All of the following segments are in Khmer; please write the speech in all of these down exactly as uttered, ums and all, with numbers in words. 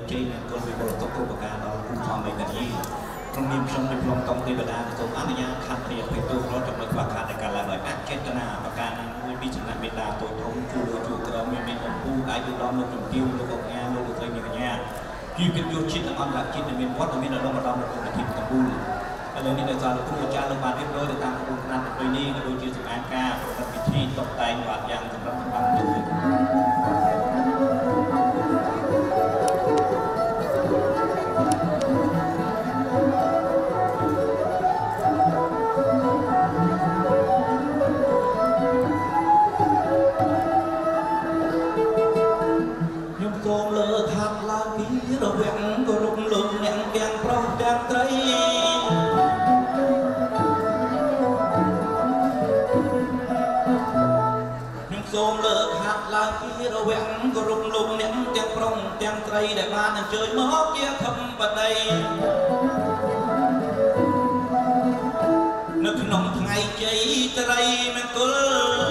ជ័យមានគុណវិបុលទុកឧបការដល់គុណធម៌នៃកាយក្នុងនាមខ្ញុំនៃព្រមតង់ទេវតាសូមអនុញ្ញាតខាត់ព្រាភេទទូរត់ចំណុចខ្វះខាតនៃការឡើងដោយអចេតនាប្រការណាមួយពីចំណាក់មេតាតូចធំជួលជួក្រមានមានអំពូអាយុដល់លោកជំទាវលោកអង្គញាលោកលោកស្រីនាងកញ្ញាគឺកិត្តិយសជាតិនិងអន្តរជាតិដែលមានវត្តមានដល់ម្ដងក្នុងប្រទេសកម្ពុជាឥឡូវនេះដោយសារលោកគ្រូអាចារ្យលោកបានរៀបរយទៅតាមក្បួនខ្នាតប្រពៃណីក៏ដូចជាសម្អាតការប្រតិបត្តិពិធីតុបតែងវត្តយ៉ាងសម្រាប់សម្រាប់ទូសូមលើកហាត់ឡើងពីរវាងគោរពលោកអ្នកទាំងប្រុសទាំងស្រីខ្ញុំសូមលើកហាត់ឡើងពីរវាងគោរពលោកអ្នកទាំងប្រុសទាំងស្រីដែលបានអញ្ជើញមកជាធម្មបតីនៅក្នុងថ្ងៃជ័យត្រីមង្គល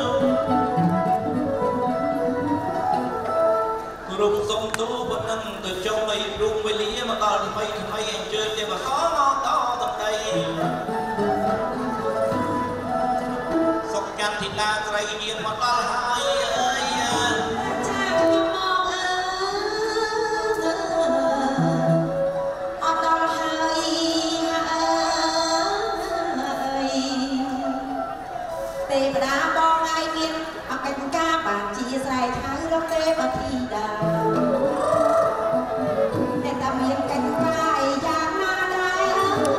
រូបសុំទូប៉ុណ្ណឹងទៅចុះបីរូបវេលាមកដល់ថ្មីថ្មីអញ្ជើញទេបសមកដល់តំដីសុខកាត់ធីតាស្រីយាងមកដល់ហើយអើយចាខ្ញុំមកអើអត់ដល់ហើយហើយទេវតាបងឯងមានអកិច្ចការបានជាស្រែថៅរកទេវធីតាអ្នកតាមានកិច្ចការអីយ៉ាងណាដែរ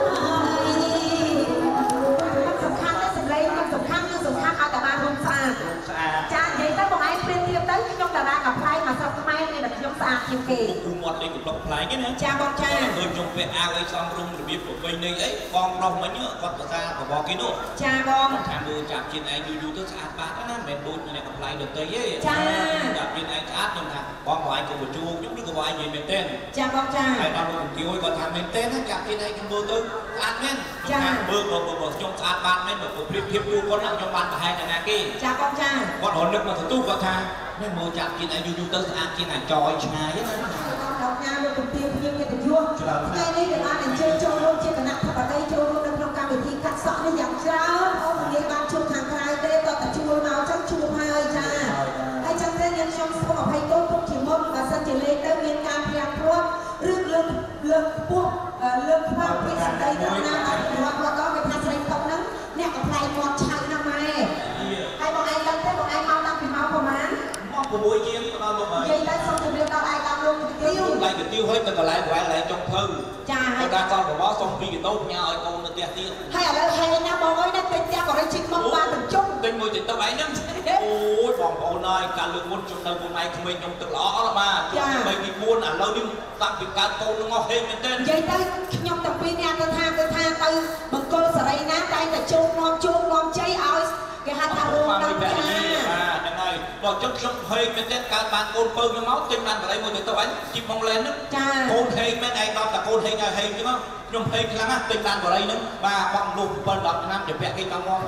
សំខាន់ណាស់សម្លេងខ្ញុំសំខាន់គឺសំខាន់ឲ្យតាបានរំស្អាតចានិយាយទៅបងឯងព្រៀបធៀបទៅខ្ញុំតារាកផ្លែមកស្រុកខ្មែរនេះតែខ្ញុំស្អាតជាងគេគូមាត់នេះកំឡុកផ្លែគេណាចាបងចាដូចខ្ញុំពាក់អាវអីសំរុំរបៀបប្រពៃណីអីបងប្រុសមិញគាត់ភាសារបស់គេនោះចាបងថាមើលចាប់ជាតិឯងយូរយូរទៅស្អាតបាត់ណាមិនមែនដូចអ្នកកំប្លែងដទៃទេចាចាប់ជាតិឯងស្អាតខ្ញុំថាបងបងឯងក៏បញ្ជួខ្ញុំឬក៏បងឯងនិយាយមែនទេចាបងចាហើយដល់លោកជំទាវគាត់ថាមែនទេណាចាប់ជាតិឯងខ្ញុំមើលទៅស្អាតមែនចាមើលបើខ្ញុំស្អាតបាត់មែនបើប្រៀបធៀបគូគាត់ខ្ញុំបានប្រហែលតែណាគេចាបងចាគាត់រនឹកមកទៅទូគាត់ថានេះមើលចាប់ជាតិឯងយូរយូរទៅស្អាតជាងអាចយឆ្ងាយណាដល់ញ៉ាលោកជំទាវខ្ញុំកិត្តិយសថ្ងៃនេះដែលបានអញ្ជើញចូលរួមជាគណៈធិបតីចូលរួមនៅក្នុងកម្មវិធីកាត់សក់នេះយ៉ាងច្រើនអូននិយាយបានជួបខាងក្រៅទេតើតែជួលមកចឹងជួបហើយចាហើយចឹងទេយើងខ្ញុំសូមអភ័យទោសទុកជាមុនបើសិនជាលេខទៅមានការព្រាត់ព្រាត់ឬលើកលើកពោះលើកខ្វះពីស្ដីទៅណាអត់គាត់គាត់ក៏គេថាស្រីតុកហ្នឹងអ្នកកំ play មាត់ឆៅណាស់ម៉ែហើយបងឯងដឹងទេបងឯងមកតាំងពីម៉ោងប្រហែលមក Bùi chiên nó luôn rồi. Vậy đấy xong thì biết đâu ai đang luôn cái tiêu. Lại cái tiêu hết tất cả lại quay lại trong thơ. Chà. Người ta con của bó xong vì cái tốt nhau ơi con nó tiền tiêu. Hay ở đây hay nha bố ơi, nó tên cha còn đây chích mông ba từng chút. Tên mười thì tao ấy lắm. Ôi bọn ôn ơi, cả lượng muôn trong đầu hôm nay không mình trong tự lõ là mà. Chà. Mấy cái muôn à lâu đi tặng việc cả con nó ngọt thêm bên tên. Vậy đấy, nhông tập viên nha, tôi tha tôi tha tôi bằng cô sở đây ná đây là chôn ngon chôn ngon cháy ơi. Cái hạt thà luôn đâu cha. À, đằng này, bọn chất sống hơi bên tên cả bạn côn phơ như máu trên bàn ở đây một từ tao ánh chim mong lên đó. Cha. Côn hay mấy ngày đó là côn hay ngày hay chứ không? Nhưng hay lắm á, trên bàn ở đây nữa. Và bằng lục bên đọc năm để vẽ cái tao ngon.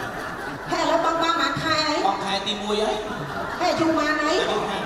Hay là băng băng mà khai ấy. Băng khai tim môi ấy. Hay là chung man ấy.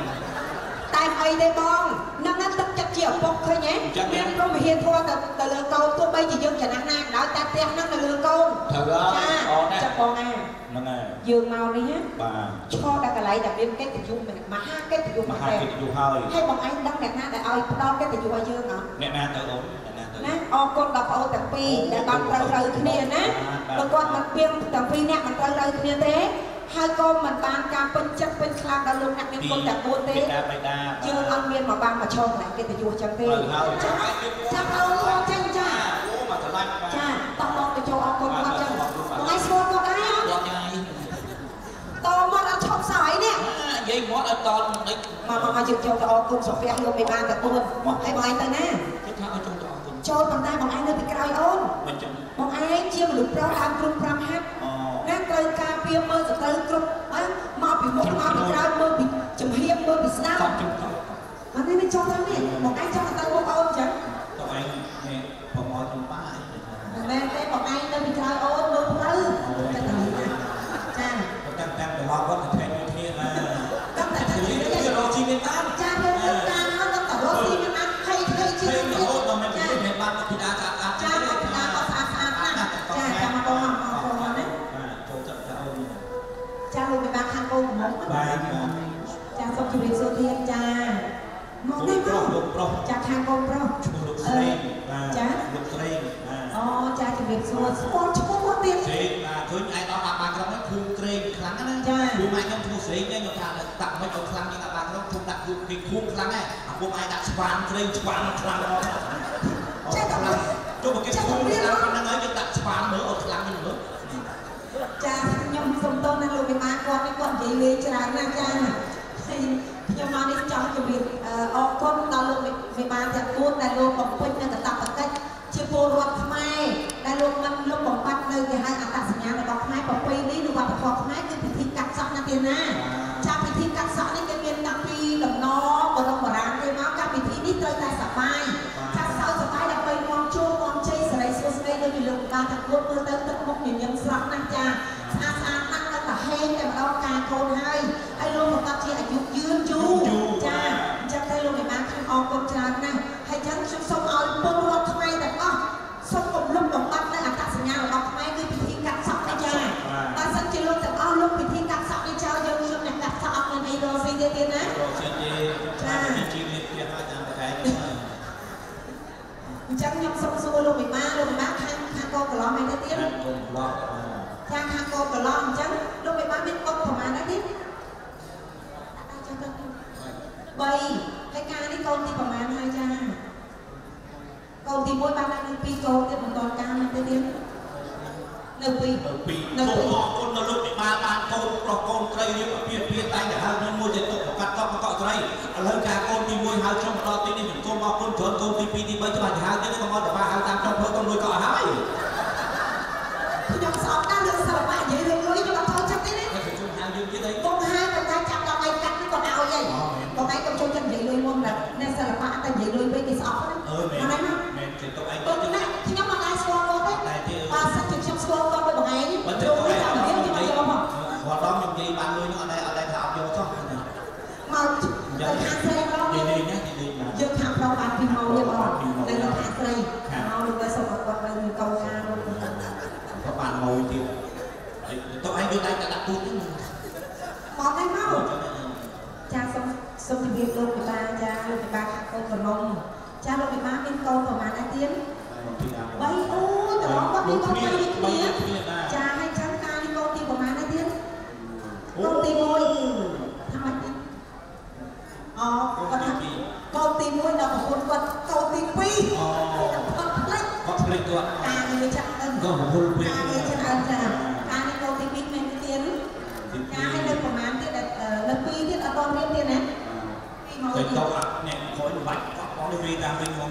Tại ai đây bong, năng năng tất chất chiều bốc thôi nhé. Nên có bị hiền thua từ lừa câu tôi bây giờ dương chẳng năng năng đó ta tiếc năng là lừa câu. Thật ơi. Chắc con à. Dương màu đi hết. Bà. Cho đã cả lại đặc biệt cái tình dung mình mà hai cái tình dung mà hai cái tình dung hơi. Hay bọn anh đăng đẹp na để ơi đo cái tình dung ở dương hả? Nè na tự ổn. Nè, ô con đọc ô tập pi để con rơi rơi kia nè. Rồi con mình biên tập pi nè mình rơi rơi kia thế. Hai con mình ban ca bên chất bên khang đã luôn nặng những con đặt buôn thế chưa ăn miên mà ban mà cho lại cái tình vui chẳng thế chắc đâu con chân cha cha tao mong cái châu ông con con chân ngay xô con cái to mót ăn chọc sỏi nè vậy mót ăn to mà mà mà chịu châu tao ông con sọc phe luôn mày ban đặt buôn hay bọn anh tay nè châu bằng tay bọn anh nơi bị cày ôn bọn anh chia một lúc đó làm phương pram hát nè cây cà phê mơ từ từ cục á mà bị một mà bị ra mơ bị chầm hiếm mơ bị sao mà nên nên cho tao nè một anh cho tao một ôn chứ tụi anh nè bọn họ chúng ta nè cái bọn anh nó bị ra ôn luôn tư cha căng căng để họ có thể thành như thế là căng tại thành như thế rồi chi bên ta cha bên ta nó nó tao có gì nhưng ăn hay ជំរាបសួរទៀតចាមកនេះមកចាខាងកូនប្រុសឈ្មោះលោកស្រីចាលោកស្រីអូចាជំរាបសួរស្គាល់ឈ្មោះមកទៀតស្រីបាទឃើញឯដល់អាបាក្រុងហ្នឹងភូមិក្រែងខ្លាំងណាស់ចាភូមិឯងខ្ញុំឈ្មោះស្រីខ្ញុំថាដាក់មិនឲ្យខ្លាំងជាងអាបាក្រុងភូមិដាក់ភូមិគេភូមិខ្លាំងដែរអាភូមិឯងដាក់ស្វានក្រែងស្វានខ្លាំងដល់ចាខ្លាំងចុះមកគេភូមិខ្លាំងប៉ុណ្ណឹងហើយគេដាក់ស្វានមើលឲ្យខ្លាំងនេះមើលចាខ្ញុំសុំតោះនៅលោកវិមាគាត់នេះគាត់និយាយលេងច្រើនណាស់ចាខ្ញុំមកនេះចង់ជម្រាបអរគុណដល់លោកវិមាទាំងពួងដែលលោកបំពេញនៅកាតព្វកិច្ចជាពលរដ្ឋខ្មែរដែលលោកមិនលោកបំបត្តិនៅគេហៅអត្តសញ្ញាណរបស់ខ្មែរប្រពៃនេះឬវប្បធម៌ខ្មែរគឺពិធីកាត់សក់ណាទៀតណាចាពិធីកាត់សក់នេះគេមានតាំងពីដំណបរមបុរាណទេមកការពិធីនេះត្រូវតែសប្បាយចាសើសប្បាយដើម្បីនាំចូលនាំជ័យសិរីសួស្ដីដោយលោកវិមាទាំងពួងមើលទៅទឹកមុខញញឹមស្រស់ណាស់ចាស្អាតស្អាតណាស់ដល់តែហេងតែម្ដងការកូនហើយហើយលោកប្រកាសជាអាយុយឺនយូរចាអញ្ចឹងទៅលោកវិមាខ្ញុំអរគុណច្រើនណាស់ហើយអញ្ចឹងខ្ញុំសូមឲ្យពលរដ្ឋខ្មែរទាំងអស់សូមគោរពបំបត្តិនៅអត្តសញ្ញាណរបស់ខ្មែរគឺពិធីកាត់សក់នេះចាបើសិនជាលោកទាំងអស់លោកពិធីកាត់សក់នេះចោលយើងខ្ញុំអ្នកកាត់សក់អត់មានអីរកស៊ីទេទៀតណារកស៊ីទេចាជីវិតទៀតហើយតាមតែអញ្ចឹងខ្ញុំសូមសួរលោកវិមាលោកវិមាខាងខាងកូនកន្លងហើយទៅទៀតខាងកូនកន្លងចាខាងកូនកន្លងអញ្ចឹងលោកវិមាមានកូនប្រហែលដែរទៀតបីហើយការនេះកូនទីប្រហែលហើយចាកូនទីមួយបានដល់ពីរកូនទៀតបន្តការនេះទៅទៀតនៅពីនៅពីនៅពីអរគុណដល់លោកវិមាបានកូនប្រុសកូនស្រីរៀបអាពាហ៍ពិពាហ៍តែទៅហៅខ្ញុំមួយទៅទុកប្រកាសកប់កក់ស្រីឥឡូវការកូនទីមួយហៅខ្ញុំបន្តទីនេះខ្ញុំសូមអរគុណច្រើនកូនទីពីរទីបីច្បាស់ទៅហៅទៀតក៏មកតែហៅតាមចុងភើកូនមួយក៏ហើយខ្ញុំស្អប់ដល់រឿងសិល្បៈនិយាយរឿងលុយខ្ញុំអត់ចូលចិត្តទេណាខ្ញុំហៅយើងទៀតអីកូនហៅតែតែចាប់ដល់ឯកាត់គាត់ឲ្យអីកូនឯងកុំចូលចិត្តនិយាយលុយមុនតែនៅសិល្បៈតែនិយាយលុយពេកគេស្អប់ហ្នឹងអឺមែនមែនមែនចេះទៅឯងគាត់ណាខ្ញុំមិនដែរស្គាល់គាត់ទេបើសិនជាខ្ញុំស្គាល់គាត់ដូចបងឯងបើទៅឯងចាំនិយាយខ្ញុំយកមកគាត់ដល់ខ្ញុំនិយាយបានលុយនោះអត់ដែរអត់ដែរថាអត់យកចុះមកទៅខាងស្រីបងនិយាយណានិយាយណាយើងខាងប្រុសបានពីម៉ោងនេះបងនៅខាងស្រីមកលោកទៅសុំគាត់ទៅមានកូនការនោះគាត់បានម៉ោងទៀតទៅឯងយកដៃតែដាក់ទូទៅមកឯងមកចាសូមសូមជម្រាបលោកវិបាចាលោកវិបាខាងកូនកន្លងចាលោកវិបាមានកូនប្រហែលដែរទៀតបីអូយតឡងគាត់មានកូនពីរគ្នាចាហើយចាំការនេះកូនទីប្រហែលដែរទៀតកូនទីមួយថាម៉េចទៀតអូគាត់ថាកូនទីមួយដល់ប្រពន្ធគាត់កូនទីពីរអូគាត់ផ្លេចគាត់ផ្លេចគាត់ការនេះចាក់អិនក៏ប្រពន្ធពីរការនេះចាក់អិនចាការនេះកូនទីពីរមានទៀតការឲ្យនៅប្រហែលទៀតនៅពីរទៀតអត់តរៀនទៀតណាពីមកទៅតោះអ្នកខូចបាច់គាត់បងទៅតាមវិញមក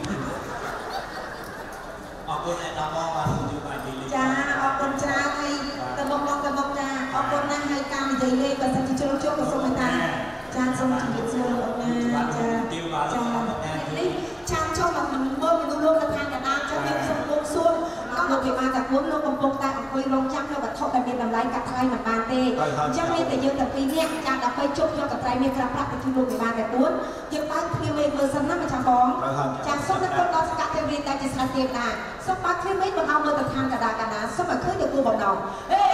អរគុណអ្នកដល់មកបានជួយបាយនិយាយចាអរគុណច្រើនហើយទៅមកមកទៅមកចាអរគុណណាស់ហើយការនិយាយលេងបើសិនជាជ្រុលជុំក៏សូមមេត្តាចាសូមជម្រាបសួរលោកណាចាចានេះចាំចូលមកមើលមនុស្សលោកនៅខាងកណ្ដាលចាំខ្ញុំសូមលោកសួរលោកវិមាតាគុណលោកកំពុងតែអង្គុយរងចាំនៅវត្ថុដែលមានតម្លៃកាត់ថ្លៃមិនបានទេអញ្ចឹងមានតែយើងតែពីរនាក់ចាដើម្បីជប់យកកត្រៃមានក្រាបប្រាក់ទៅជូនលោកវិមាតាគុណយើងបើកគ្រាមេឃមើលសិនណាមកចាំបងចាសូមនៅគុណដល់សកទេវរីតែជាស្ដេចទេវតាសូមបើកគ្រាមេឃមកឲ្យមើលទៅខាងកណ្ដាលកណ្ដាលសូមឲ្យឃើញទៅគូបំណងហេ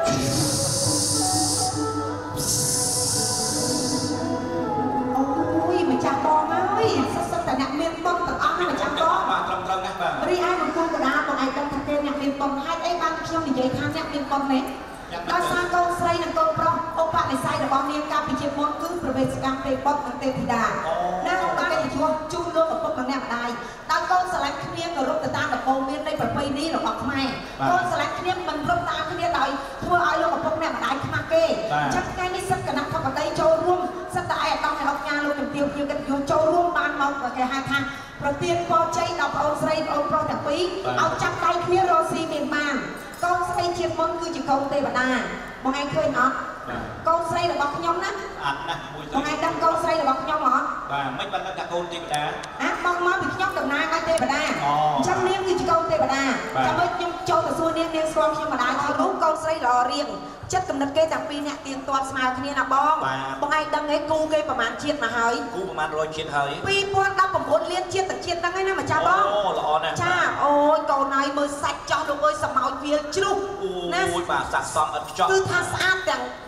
អូយម្ចាស់បងហើយសិតតែអ្នកមានបុណ្យទាំងអស់ម្ចាស់បងបាទត្រឹមត្រូវណាស់បាទរីឯមកគុំកណ្ដាលបងឯងដឹងថាគេអ្នកមានបុណ្យហេតុអីបានខ្ញុំនិយាយថាអ្នកមានបុណ្យនេះដោយសារកូនស្រីនិងកូនប្រុសឧបនិស្ស័យរបស់នាងកាលពីជាមុនគឺប្រវេសកម្មទេបុត្រនិងទេពធីតាដែលបានជាជូនលោកឪពុកម្នាក់ម្ដាយដោយកូនស្រឡាញ់គ្នាគោរពទៅតាមដំបូន្មាននៃប្រពៃណីរបស់ខ្មែរកូនស្រឡាញ់គ្នាមិនព្រមតាមគ្នាដោយធ្វើឲ្យលោកឪពុកម្នាក់ម្ដាយខ្មាស់គេអញ្ចឹងថ្ងៃនេះសិទ្ធិគណៈធិបតីចូលរួមសិទ្ធិតែឯកឧត្តមអ្នកអង្គការលោកជំទាវភ្ញៀវកិត្តិយសចូលរួមបានមកគេហៅថាប្រទានពរជ័យដល់ប្អូនស្រីប្អូនប្រុសទាំងពីរឲ្យចាប់ដៃគ្នារកស៊ីមានបានកូនស្រីជាតិមុនគឺជាកូនទេវតាបងឯងឃើញអត់កូនស្រីរបស់ខ្ញុំណាអត់ណាមួយបងឯងដឹងកូនស្រីរបស់ខ្ញុំអត់បាទមិនបានដឹងថាកូនទេវតាអាបងមកពីខ្ញុំតំណាងឲ្យទេវតាអញ្ចឹងនាងគឺជាកូនទេវតាចាំមើលខ្ញុំចូលទៅសួរនាងនាងស្គាល់ខ្ញុំម្ដាយហើយនោះកូនស្រីល្អរៀងចិត្តកំណត់គេទាំងពីរអ្នកទៀងទាត់ស្មើគ្នាណាបងបងឯងដឹងឯងគូគេប្រហែលជាតិមកហើយគូប្រហែលរយជាតិហើយពីរពាន់ដប់ប្រាំលានជាតិទាំងជាតិហ្នឹងឯណាម្ចាស់បងអូល្អណាស់ចាអូយកូនហើយមើលសាច់ចោះលោកអើយសម្ោចវាជ្រុះណាអូយបាទសាក់សមឥតខ្ចោះគឺថាស្អាតទាំងកូនកំឡ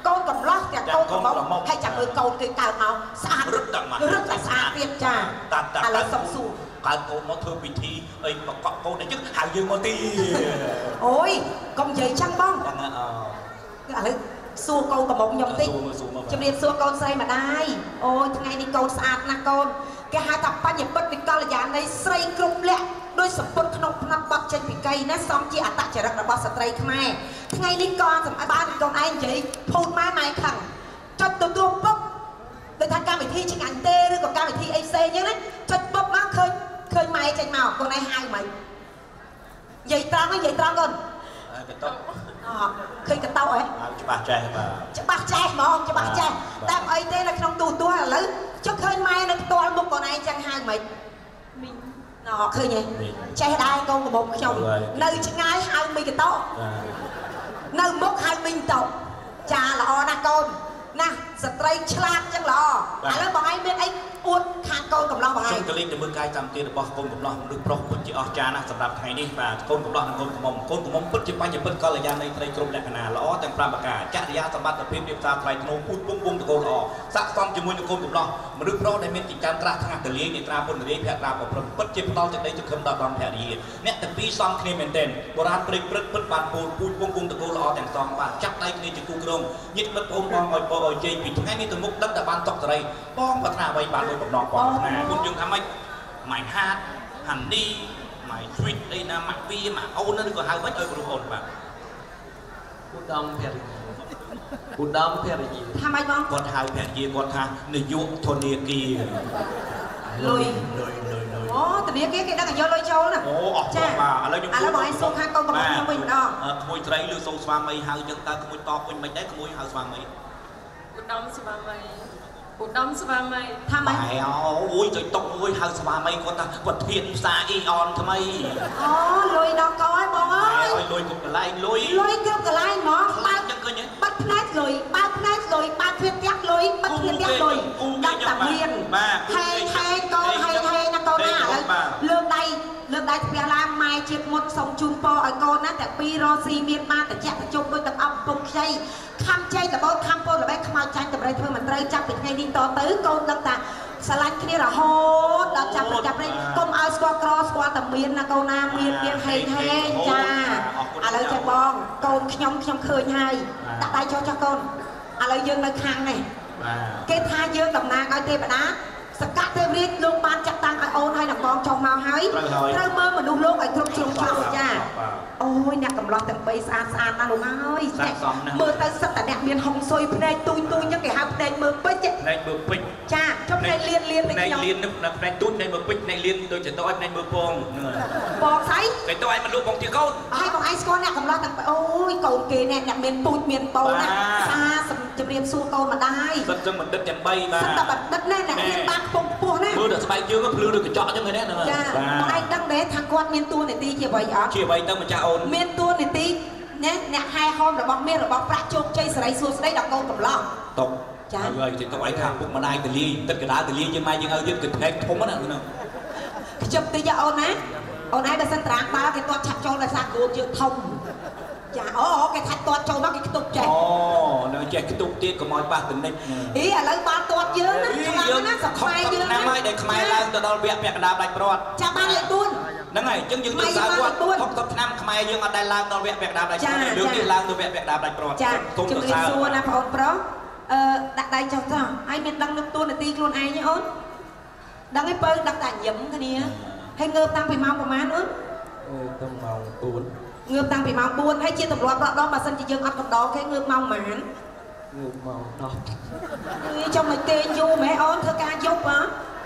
ឡោះតែកូនកំឡុងហើយចាំមើលកូនគេកើតមកស្អាតរឹតតែរឹតតែស្អាតទៀតចាឥឡូវសុំសួរកើតកូនមកធ្វើពិធីអីបកកូនអញ្ចឹងហៅយើងមកទីអូយកុំនិយាយចឹងបងឥឡូវសួរកូនកំមុំខ្ញុំតិចជំរាបសួរកូនស្រីម្ដាយអូយថ្ងៃនេះកូនស្អាតណាស់កូនគេហៅថាបញ្ញពិតវិកលយានៃស្រីគ្រប់លក្ខដោយសម្ពុតក្នុងផ្នែកបាត់ចេញពីកៃណាសំជាអត្តចរិតរបស់ស្ត្រីខ្មែរថ្ងៃនេះក៏សម្អាតបានកូនឯងនិយាយភូតម៉ែម៉ែខឹងចុចទទួលពុកដោយថាកម្មវិធីឆ្ងាញ់ទេឬក៏កម្មវិធីអីផ្សេងហ្នឹងណាចុចពុកមកឃើញឃើញម៉ែចេញមកកូនឯងហៅមិននិយាយត្រង់និយាយត្រង់កូនកតោអូឃើញកតោហ៎ច្បាស់ចេះបាទច្បាស់ចេះហ្មងច្បាស់ចេះតែអីទេនៅក្នុងទូទួលឥឡូវចុះឃើញម៉ែនៅផ្ទាល់មុខកូនឯងចឹងហៅមិនមីងណ៎ឃើញហ៎ចេះដែរកូនកំមុំខ្ញុំនៅឆ្ងាយហៅមីងកតោនៅមុខហៅមីងតោចាល្អណាស់កូនណាស្ត្រីឆ្លាតចឹងល្អឥឡូវបងឯងមានអីអួតខាងកូនកំឡោះបងឯងខ្ញុំក៏លេងទៅមើលកាយកម្មវិធីរបស់កូនកំឡោះមនុស្សប្រុសពិតជាអស្ចារ្យណាស់សម្រាប់ថ្ងៃនេះបាទកូនកំឡោះនិងកូនកំមុំកូនកំមុំពិតជាបញ្ញពិតកល្យាណីត្រីគ្រប់លក្ខណៈល្អទាំងប្រាំប្រការចរិយាសម្បត្តិភាពរៀបការថ្លៃថ្នូរពូជពងពងតកូលល្អស័ក្តិសមជាមួយនឹងកូនកំឡោះមនុស្សប្រុសដែលមានទីកានត្រាស់ថ្ងាស់ទលាយនេត្រាពុនរាយភក្ត្រាប្រព្រឹត្តពិតជាផ្ដល់សេចក្តីសង្ឃឹមដល់ដំភរិយាអ្នកទាំងពីរសំគ្នាមែនទែនបុរាណព្រេងព្រឹត្តពិតបានពូជពូជពងពងតកូលល្អទាំងសងបានចាប់ដៃគ្នាជាគូក្រុងញាតិមិត្តបងបងឲ្យបងឲ្យជ័យពីថ្ងៃនេះទៅមុខដឹងតែបានតកសេរីបងប្រាថ្នាអ្វីបានដោយបំណងបងប្រាថ្នាគុណយើងថាម៉េចម៉ៃហាតហាន់ឌីម៉ៃស្វីតអីណាម៉ាក់វីម៉ាក់អូនឬក៏ហៅម៉េចឲ្យគ្រូអូនបាទគូដំភរិយាគូដំភរិយាថាម៉េចបងគាត់ហៅភរិយាគាត់ថានាយកធនាគារលុយលុយលុយលុយអូធនាគារគេដឹងតែយកលុយចូលណាអូអស់ចាបាទឥឡូវខ្ញុំឥឡូវបងឯងសូមខាងកូនកំពុងខ្ញុំវិញម្ដងក្មួយត្រីឬសូមស្វាមីហៅចឹងតើក្មួយតបវិញមិនដែរក្មួយហៅស្វាមីគូដំស្វាមីគូដំស្វាមីថាម៉េចអូយចុចតុកអូយហៅស្វាមីគាត់ថាគាត់ធៀបផ្សារអ៊ីអនថ្មីអូលុយដល់កឲ្យបងអើយលុយគ្រប់កន្លែងលុយលុយគ្រប់កន្លែងហ្មងបើកចឹងឃើញបាត់ផ្នែកលុយបើកផ្នែកលុយបើកទ្វារផ្ទះលុយបើកទ្វារផ្ទះលុយដល់តែមានហេហេកូនហេហេណាកូនណាឥឡូវលើកដៃលើកដៃផ្ទះឡើងម៉ែជាតិមុតសុំជូនពរឲ្យកូនណាតែពីររស៊ីមានបានតែចាក់ប្រជុំដូចទឹកអប់ពុកខ្ចីខំចៃតបោខំពោលបែកខ្មៅចាញ់តម្រៃធ្វើមិនត្រូវចាប់ពីថ្ងៃនេះតទៅកូនដឹងថាឆ្លាញ់គ្នារហូតដល់ចាប់ចាប់នេះកុំឲ្យស្គាល់ក្រស្គាល់តែមានណាកូនណាមានមានហេងហេងចាឥឡូវចាំបងកូនខ្ញុំខ្ញុំឃើញហើយដាក់ដៃចុះចុះកូនឥឡូវយើងនៅខាងនេះគេថាយើងតំណាងឲ្យទេវតាសកាត់ទេវរាជលោកបានចាត់តាំងឲ្យអូនហើយនឹងបងចុះមកហើយត្រូវមើលមនុស្សលោកឲ្យគ្រប់ជ្រុងជ្រោយចាអូយអ្នកកំឡោះទាំងបីស្អាតស្អាតណាស់លោកអើយមើលទៅសិតតែអ្នកមានហុងស៊ុយភ្នែកទូចទូចចឹងគេហៅភ្នែកមើលពេជ្រភ្នែកមើលពេជ្រចាចុះភ្នែកលៀនលៀនដូចខ្ញុំភ្នែកលៀននឹងភ្នែកទូចភ្នែកមើលពេជ្រភ្នែកលៀនដូចចតឲ្យភ្នែកមើលពងបងស្អីគេទៅឲ្យមិនលក់បងជាកូនហើយបងឯងស្គាល់អ្នកកំឡោះទាំងអូយកូនគេអ្នកអ្នកមានពូជមានបោណាសាជំរាបសួរកូនម្ដាយសិតចឹងបណ្ឌិតទាំងបីបាទសិតតែបណ្ឌិតណាអ្នកមានបានខ្ពង់ខ្ពស់ណាមើលតែស្បែកយើងភ្លឺដូចកញ្ចក់ចឹងហ្នឹងណាចាបងឯងដឹងទេថាគាត់មានតួនាទីជាអ្វីអត់ជាអ្វីទៅម្ចាស់អូនមានតួនាទីណាអ្នកហែហោមរបស់មានរបស់ប្រាក់ជោគជ័យសេរីសួស្ដីដល់កូនកំឡោះតុកចាហើយទៅតុកឯងថាពុកម្ដាយតលីទឹកកណ្ដាលតលីយើងម៉ែយើងឲ្យយើងកន្លែងធំណាហ្នឹងខ្ជិបតិចអូនណាអូនឯងបើសិនត្រាំងបាល់គេទាត់ឆាប់ចូលដោយសារគោលយើងធំចាអូគេថាទាត់ចូលមកគេខ្ទប់ចេះអូនៅចេះខ្ទប់ទៀតកុំឲ្យប៉ះតនិចអីឥឡូវបាល់ទាត់យើងណាខ្លាំងណាស់សខ្មែរយើងណាស់ហើយដែលខ្មែរឡើងទៅដល់វគ្គពាក់កណ្ដាលដាច់ព្រាត់ចាបានលេខបួនហ្នឹងហើយអញ្ចឹងយើងយើងសើគាត់ហុកសិបឆ្នាំខ្មែរយើងអត់ដែលឡើងដល់វគ្គពាក់កណ្ដាលដាច់ព្រាត់លើកនេះឡើងទៅវគ្គពាក់កណ្ដាលដាច់ព្រាត់ចាគុំទៅសើសួរណាបងប្រុសអឺដាក់ដៃចុះចុះហើយមានដឹងនឹងតួនាទីខ្លួនឯងទេអូនដឹងឯបើដឹងតែញឹមគ្នាហើយងើបតាំងពីម៉ោងប្រហែលអូនអូតាំងម៉ោងបួនងើបតាំងពីម៉ោងបួនហើយជាទម្លាប់រកដងបើសិនជាយើងអត់កណ្ដោគេងើបម៉ោងប៉ុន្មានងើបម៉ោងដប់អីចុះមកគេងយូរម៉ែអូនធ្វើការយប់ហ៎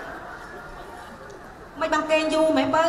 មិនបានគេងយូរម៉ែបើ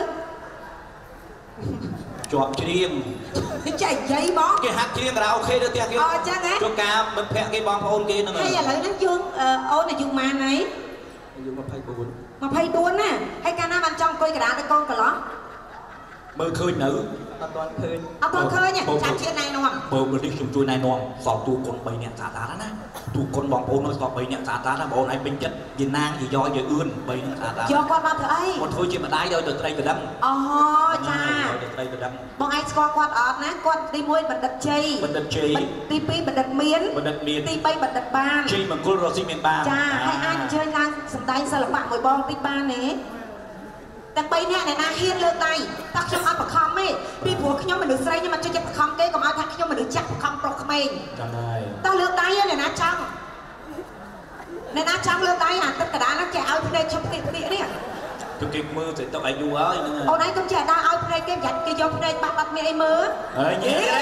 ជាប់ច្រៀងចែកយាយបងគេហាត់ច្រៀងខារ៉ាអូខេទៅផ្ទះគេអញ្ចឹងហ៎ជួបការមិត្តភក្តិគេបងប្អូនគេហ្នឹងហើយឥឡូវហ្នឹងយើងអូនអាយុប៉ុន្មានហើយអាយុម្ភៃបួនម្ភៃបួនណាហើយកាលណាបានចង់អង្គុយកណ្ដាលទៅកូនកន្លោះមើលឃើញនៅអអត់ទាន់ឃើញអត់ទាន់ឃើញចាត់ជាណៃនាំបើបើនេះខ្ញុំជួយណៃនាំសល់ទូកូន3នាក់សាតាណាទូកូនបងប្អូននៅសល់3នាក់សាតាណាបងអូនឯងពេញចិត្តយីណាងយីយ៉យយីអឿន3នាក់សាតាយកគាត់មកធ្វើអីគាត់ធ្វើជាម្ដាយដល់ទៅត្រីកដិមអូចាទៅត្រីកដិមបងឯងស្គាល់គាត់អត់ណាគាត់ទីមួយបណ្ឌិតជ័យបណ្ឌិតជ័យទីពីរបណ្ឌិតមានបណ្ឌិតមានទីបីបណ្ឌិតបានជ័យមង្គលរស់ស៊ីមានបានចាហើយអាចអញ្ជើញឡើងសម្ដែងសិល្បៈមួយបងតិចបានទេតែបីនាក់អ្នកណាហ៊ានលើកដៃតោះខ្ញុំអត់បខំទេពីព្រោះខ្ញុំមនុស្សស្រីខ្ញុំមិនជួយចិត្តបខំទេកុំឲ្យថាខ្ញុំមនុស្សចាស់បខំប្រុសក្មេងចាំហើយតោះលើកដៃអ្នកណាចង់អ្នកណាចង់លើកដៃអាទឹកកដាហ្នឹងចេះឲ្យភ្នែកឈប់ភ្នែកភ្នែកនេះទៅគេមើលទៅទុកអាយុហើយហ្នឹងអូនឯងកុំចេះដើរឲ្យភ្នែកគេប្រយ័ត្នគេយកភ្នែកបាត់បាត់មានអីមើលហើយញ៉េអេ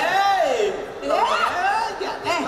អេ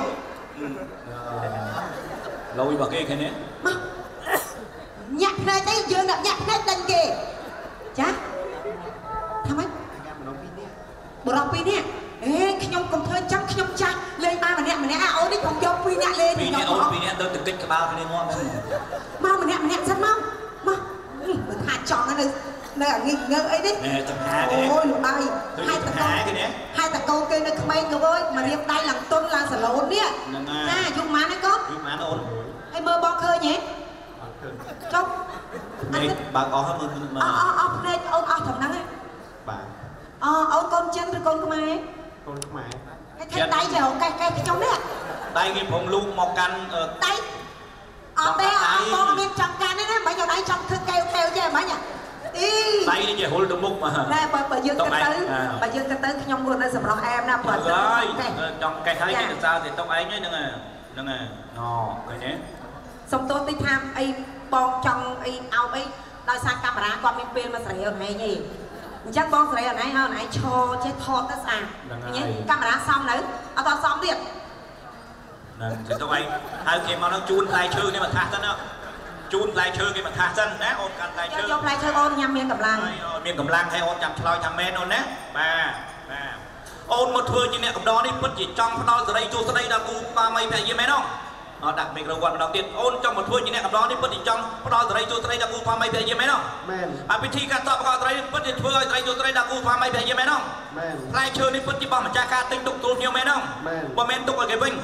លុយរបស់គេឃើញទេមកញាក់ភ្នែកទេយើងដាក់ញាក់ភ្នែកដេញគេចាថាម៉េចបរោះពីរនាក់អេខ្ញុំកុំធ្វើចឹងខ្ញុំចាស់លេងបានម្នាក់ម្នាក់អូននេះខ្ញុំយកពីរនាក់លេងពីរនាក់អូនពីរនាក់ទៅទឹកកិច្ចក្បាលគ្នាងាប់មកម្នាក់ម្នាក់សិនមកមកបើថាចង់នៅនៅងឹកងើអីនេះចំហាគេអូយលោកដៃហើយតកោគេនេះហើយតកោគេនៅក្មេងទៅអើយមករៀបដៃឡើងទុនឡើងសាឡូននេះចាយុគម៉ានហ្នឹងកូនយុគម៉ានអូនហើយមើលបងឃើញហ៎ចុះនេះបើកអស់ហើយមើលមើលអស់អស់ភ្នែកអូនអស់ត្រឹមហ្នឹងហ៎បាទអូអូនកូនចិនឬកូនខ្មែរកូនខ្មែរហើយថៃដៃចេះកែកែខ្ញុំនេះដៃគេព្រមលូកមកកាន់ដៃអត់ទេអត់បងមានចង់កាន់ទេណាមិនយកដៃចង់ធ្វើកែវកែវចេះមិនអីដៃនេះជាហុលទៅមុខមកណែបើបើយើងគិតទៅបើយើងគិតទៅខ្ញុំរត់នៅសម្រស់អែមណាព្រោះហើយចង់កេះហើយគេទៅសើទៅតុកឯងហ្នឹងហ្នឹងហ្នឹងអូឃើញទេសុំទោសតិចថាអីបងចង់អីអោបអីដោយសារកាមេរ៉ាគាត់មានពេលមកស្រីអូនឯងទេអញ្ចឹងបងស្រីអូនឯងឲ្យអូនឯងឈរចេះថតទៅស្អាតឃើញកាមេរ៉ាសំនៅអត់តសំទៀតហ្នឹងទៅតុកឯងហើយគេមកនឹងជូនផ្លែឈើនេះមកថាសិនណាជូនផ្លែឈើគេមកថាសិនណាអូនកាន់ផ្លែឈើយកផ្លែឈើអូនញ៉ាំមានកម្លាំងអូនមានកម្លាំងហើយអូនចាំឆ្លើយថាមែនអូនណាបាទបាទអូនមកធ្វើជាអ្នកកំដរនេះពិតជាចង់ផ្ដល់សេរីជួស្ដីដល់គូបាមីភរិយាមែនទេអត់ដាក់មីក្រូគាត់ម្ដងទៀតអូនចង់មកធ្វើជាអ្នកកំដរនេះពិតជាចង់ផ្ដល់សេរីជួស្ដីដល់គូបាមីភរិយាមែនទេមែនហើយពិធីការតបប្រកបសេរីពិតជាធ្វើឲ្យសេរីជួស្ដីដល់គូបាមីភរិយាមែនទេមែនផ្លែឈើនេះពិតជាបោះម្ចាស់ការទិញទុកទូលខ្ញុំមែនទេបើមែនទុកឲ្យគេវិញ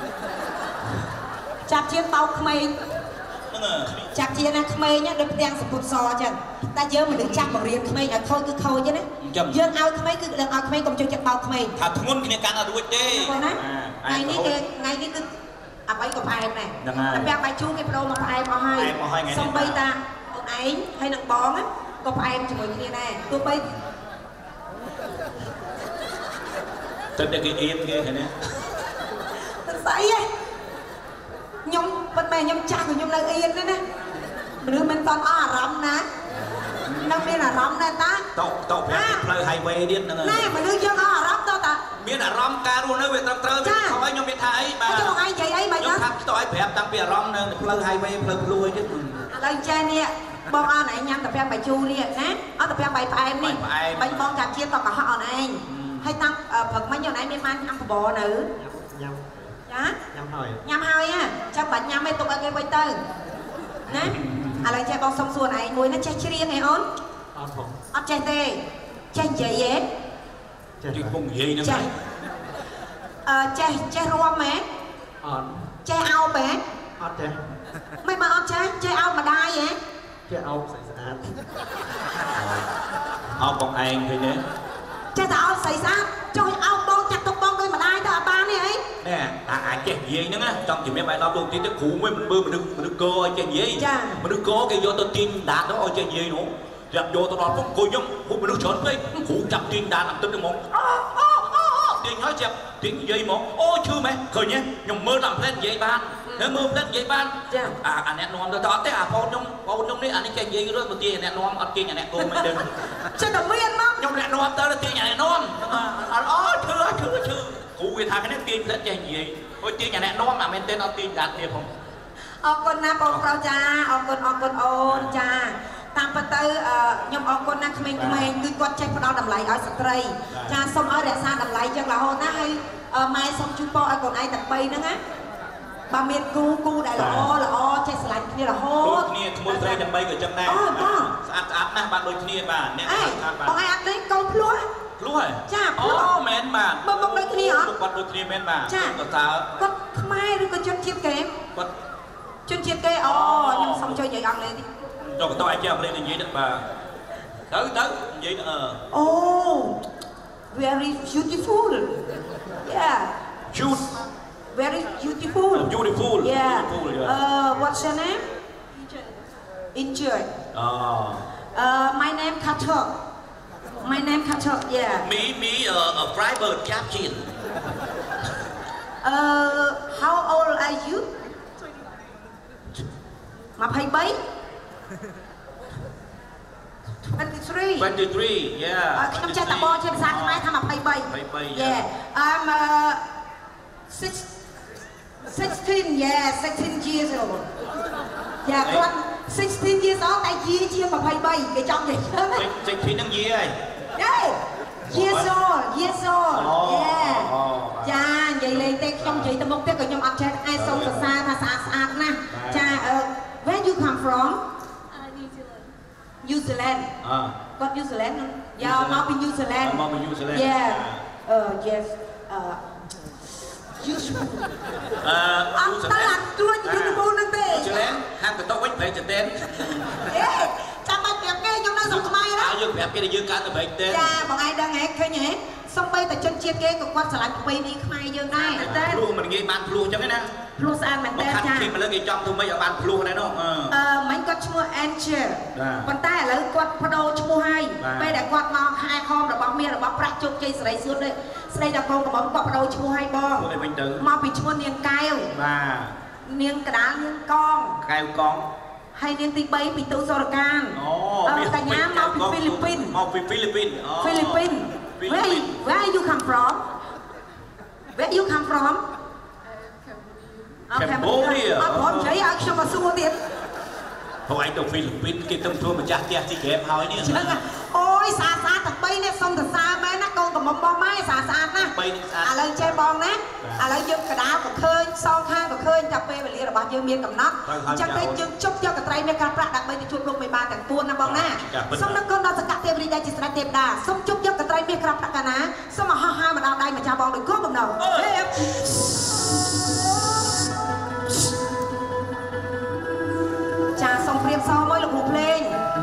ចាប់ជាបោកក្មេងចាប់ជាណាក្មេងដូចផ្ទាំងសពុតសអញ្ចឹងតែយើងមនុស្សចាស់បង្រៀនក្មេងឲ្យខូចគឺខូចទេណាយើងឲ្យក្មេងគឺយើងឲ្យក្មេងកុំចូលចិត្តបោកក្មេងថាធ្ងន់គ្នាកាន់អត់រួចទេណាថ្ងៃនេះគេថ្ងៃនេះគឺអ្វីក៏ផ្អែមដែរតែពាក់បាយជូរគេបដូរមកផ្អែមអស់ហើយសំបីតាអូនឯងហើយនឹងបងក៏ផ្អែមជាមួយគ្នាដែរទោះបីទៅតែគេអៀនគេឃើញទេស្អីហ៎ខ្ញុំប៉ុន្តែខ្ញុំចាស់ខ្ញុំនៅអៀនណាណាមនុស្សមិនតន់អស់អារម្មណ៍ណានៅមានអារម្មណ៍ណាតាតោតោផ្លូវផ្លូវ highway ទៀតហ្នឹងណែមនុស្សយើងអស់អារម្មណ៍តើតាមានអារម្មណ៍ការរស់នៅវាត្រឹមត្រូវវាខំឲ្យខ្ញុំមានថាអីបាទខ្ញុំឯងនិយាយអីមិនខ្ញុំថាផ្ដោតឲ្យប្រាប់តាំងពីអារម្មណ៍នៅផ្លូវ highway ផ្លូវភ្លួយទៀតឥឡូវចេះនេះបងអនឯងញ៉ាំតាពាំងបាយជូរនេះណាអត់តាពាំងបាយផ្អែមនេះបាញ់បងចាប់ជាតិតកុហកអនឯងហើយតាំងព្រឹកមិញអនឯងមានបានញ៉ាំបបរនៅញ៉ាំចាញ៉ាំហើយញ៉ាំហើយហ៎ចាំបាច់ញ៉ាំទេទុកឲ្យគេវិញទៅណាឥឡូវចេះបងសុំសួរឯងមួយណាចេះច្រៀងហ៎អូនអត់ផងអត់ចេះទេចេះនិយាយទេចេះជពុំនិយាយហ្នឹងចេះអឺចេះចេះរួមហ៎អត់ចេះអោបហ៎អត់ចេះមិនបើអត់ចេះចេះអោបម្ដាយហ៎ចេះអោបស្អាតស្អាតអោបបងឯងឃើញទេចេះតែអោបស្អាតស្អាតចុះអោបបងចាក់ទុកបងដោយម្ដាយទៅអត់បានទេអីណែអាអាចចេះនិយាយហ្នឹងណាចង់ជំរាបឲ្យដល់លោកទៀតទៅគ្រូមួយមិនមើលមនុស្សមនុស្សកោឲ្យចេះនិយាយមនុស្សកោគេយកទៅទាញដាតទៅឲ្យចេះនិយាយនោះចាប់យកទៅដល់ពង្គុយខ្ញុំពួកមនុស្សច្រើនពេកគ្រូចាប់ទាញដាតអាទឹកទៅហ្មងអូអូអូទាញហើយចាប់ទាញនិយាយហ្មងអូឈឺមែនឃើញទេខ្ញុំមើលតាមផ្លែនិយាយបានហើយមើលផ្លែនិយាយបានអាអាអ្នកនាំទៅអត់ទេអាបងខ្ញុំបងខ្ញុំនេះអានេះចេះនិយាយរួចមកទាញអាអ្នកនាំអត់ទាញអាអ្នកកោមិនដឹងចេះតែមានមកខ្ញុំអ្នកនាំទៅទាញអាអ្នកនាំអត់អូឈឺឈឺឈឺគ្រូវាថាគ្នាទាញផ្លែចេះនិយាយអូទាញអាអ្នកនាំអាមែនទេអត់ទាញដាតទៀតផងអរគុណណាបងប្រុសចាអរគុណអរគុណអូនចាតាមពិតទៅខ្ញុំអរគុណណាស់ក្មេងៗគឺគាត់ចេះផ្ដល់តម្លៃឲ្យស្ត្រីចាសូមឲ្យរក្សាតម្លៃចឹងរហូតណាហើយម៉ែសូមជូនពរឲ្យកូនឯងទាំងបីហ្នឹងណាបើមានគូគូដែលល្អល្អចេះស្រឡាញ់គ្នារហូតគ្នាឈ្មោះស្រីទាំងបីក៏ចឹងដែរអូបងស្អាតស្អាតណាស់បាទដូចគ្នាបាទអ្នកស្អាតបាទបងឯងអត់លេងកូនភ្លោះรู้ไหมจ้าอ๋อแมนมาบ่บ่ដូចគ្នាអត់គាត់ដូចគ្នាមែនបាទគាត់ថាគាត់ខ្មែរឬក៏ជនជាតិគេគាត់ជនជាតិគេអូខ្ញុំសុំជួយនិយាយអង់គ្លេសតិចចុះបន្តឲ្យជាអង់គ្លេសនិយាយទៅបាទទៅទៅនិយាយអឺអូ very beautiful yeah shoot very beautiful beautiful yeah uh what's your name Injured oh uh my name Carter my name Carter yeah me me uh, a private captain uh how old are you 23 twenty-three twenty-three yeah ខ្ញុំចេះតែបងជាភាសាខ្មែរថា23 yeah I'm uh six sixteen yeah sixteen years old yeah គាត់ sixteen years old តែយាជា23គេចង់និយាយហ្នឹង sixteen ហ្នឹងយាហើយ Yeah years old years old yeah ចានិយាយលេងទេខ្ញុំនិយាយទៅមុខទៀតក៏ខ្ញុំអត់ចេះឯសូមសរសើរថាស្អាតស្អាតណាស់ចា where you come from New Zealand គាត់ New Zealand យកមកពី New Zealand មកពី New Zealand yeah uh yes uh usual អឺអត់តើអត់ជួយ beautiful ហ្នឹងទេ New Zealand ហាងកតោវិញប្រែចិនទេអេចាំបាច់ប្រាប់គេខ្ញុំនៅស្រុកខ្មែរណាយើងប្រាប់គេយើងកើតទៅប្រែទេចាបងឯងដឹងហ៎ឃើញហ៎សំបីតែជនជាតិគេក៏គាត់ឆ្លាញ់ប្រពៃណីខ្មែរយើងដែរតែភ្លោះមិនងាយបានភ្លោះអញ្ចឹងណាភ្លោះស្អាតមែនតើចាគេមកលើគេចង់ធ្វើម៉េចឲ្យបានភ្លោះដែរនោះអឺមិញគាត់ឈ្មោះ Angel ប៉ុន្តែឥឡូវគាត់បដូរឈ្មោះហើយពេលដែលគាត់មកខែខំរបស់មាសរបស់ប្រាក់ជោគជ័យសេរីសួនស្ដីដល់កូនកំបងគាត់បដូរឈ្មោះហើយបងមកពីឈ្មោះនាងកែវបាទនាងកដាលនាងកងកែវកងហើយនាងទី3ពីទូសូរកានអូកញ្ញាមកពីហ្វីលីពីនមកពីហ្វីលីពីនហ្វីលីពីន Where where you come from Where you come from Cambodia អត់ព្រមនិយាយឲ្យខ្ញុំមកសួរទៀតព្រោះឯងទៅហ្វីលីពីនគេទៅធ្វើម្ចាស់ផ្ទះទីក្រែមហើយនេះអូយស្អាតស្អាតតែ3នេះសុំសរសើរមែនណាកូនកំមុំបងម៉ែស្អាតស្អាតណាឥឡូវចេះបងណាឥឡូវយើងកដាលក៏ឃើញសងខាងក៏ឃើញតែពេលវេលារបស់យើងមានកំណត់អញ្ចឹងទេយើងជប់យកកត្រៃមានការប្រាក់ដើម្បីទៅជួបលោកមេបានទាំងពួនណាបងណាសូមនឹកគុណដល់សកទេវរីដែលជាស្ដេចទេវតាសូមជប់យកកត្រៃមានក្រាបប្រាក់កាណាសូមអហោហាម្ដងដៃម្ចាស់បងដោយគោលបំណងចាសូមព្រៀបសរមួយលោកគ្រូភ្លេង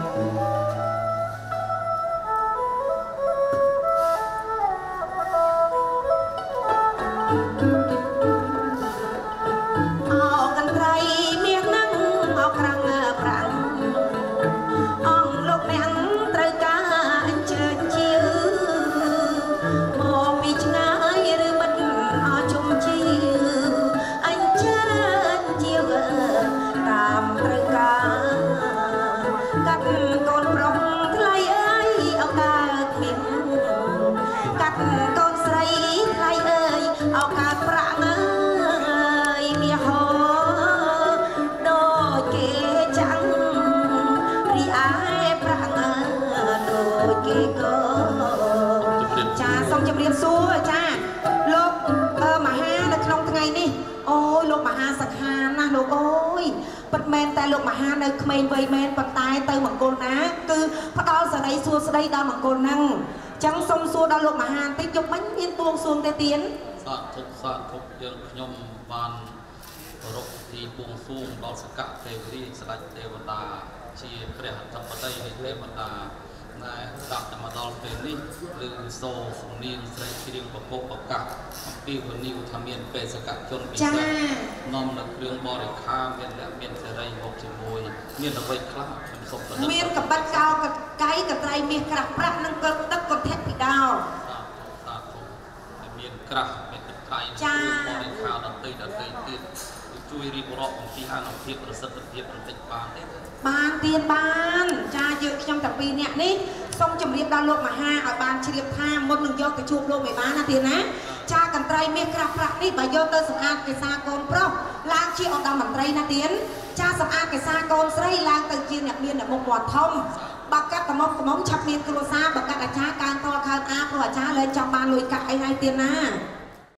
មែនតែលោកមហានៅក្មេងវ័យមែនប៉ុន្តែទៅមង្គលណាគឺផ្ដល់សេរីសួស្ដីដល់មង្គលហ្នឹងអញ្ចឹងសូមសួរដល់លោកមហាបន្តិចយកមិញមានទួងសួងទេទៀនសាធុសាធុយើងខ្ញុំបានរកទីបួងសួងដល់សកៈទេវរាជស្ដេចទេវតាជាព្រះអធិបតីនៃទេវតាណែស្ដាប់តែមកដល់ពេលនេះឬសូសំនៀងស្រីគ្រៀងបកបកាសអំពីវនីវថាមានបេសកជនពិសេសនាំនៅគ្រឿងបរិខាមានអ្នកមានសេរីមកជាមួយមានអ្វីខ្លះខ្ញុំសូមបណ្ដឹងមានកបិតកោកកៃកត្រៃមាសក្រាស់ប្រាក់និងកលទឹកកន្ធៈពីដោសាធុមានក្រាស់មានទឹកត្រៃគ្រឿងបរិខាដតីដតីទៀតជួយរៀបរាប់អំពីអានុភាពប្រសិទ្ធភាពបន្តិចបានទេបានទៀនបានចាយើងខ្ញុំតែពីរនាក់នេះសូមជម្រាបដល់លោកមហាឲ្យបានជ្រាបថាមុននឹងយកទៅជួបលោកមេបានណាទៀនណាចាកន្ត្រៃមាសក្រាស់ប្រាក់នេះបើយកទៅសម្អាតកេសាកូនប្រុសឡើងជាឧត្តមមន្ត្រីណាទៀនចាសម្អាតកេសាកូនស្រីឡើងទៅជាអ្នកមានអ្នកមុខមាត់ធំបើកាត់កំមុំកំមុំឆាប់មានគ្រួសារបើកាត់អាចារ្យកើនតខើនអាព្រោះអាចារ្យលែងចង់បានលុយកាក់អីហើយទៀនណា